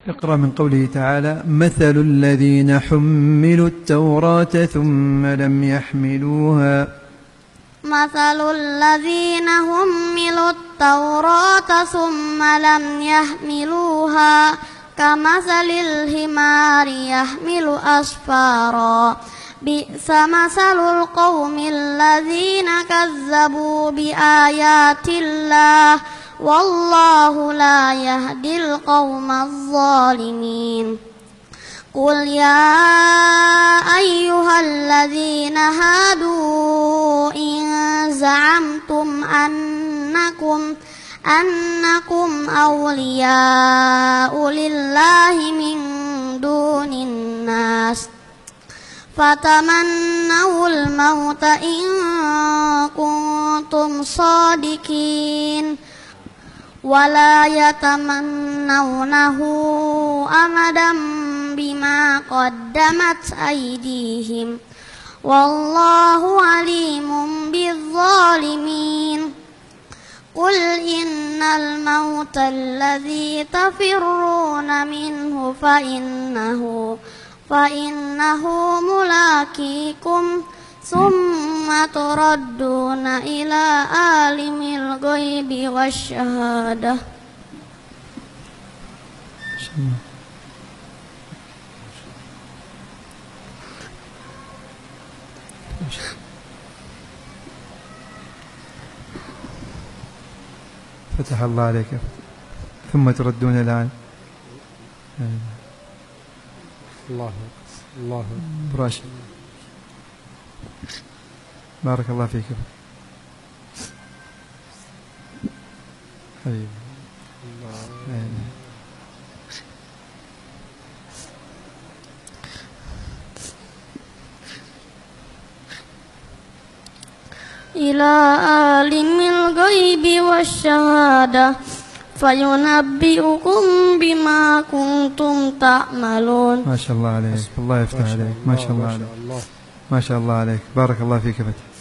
اقرأ من قوله تعالى: مثل الذين حملوا التوراة ثم لم يحملوها. مثل الذين حملوا التوراة ثم لم يحملوها كمثل الحمار يحمل أسفارا بئس مثل القوم الذين كذبوا بآيات الله والله لا يهدي القوم الظالمين. قل يا أيها الذين هادوا إن زعمتم أنكم أولياء لله من دون الناس فتمنوا الموت إن كنتم صادقين ولا يتمنونه أبدا بما قدمت أيديهم والله عليم بالظالمين. قل إن الموت الذي تفرون منه فإنه ملاقيكم ثم تردون إلى عالم الغيب والشهادة. فتح الله عليك. ثم تردون الآن. الله براشد، بارك الله فيك حبيبي. إلى عالم الغيب والشهادة فينبئكم بما كنتم تعملون. ما شاء الله عليك، الله يفتح عليك، ما شاء الله عليك، ما شاء الله عليك، بارك الله فيك فتح.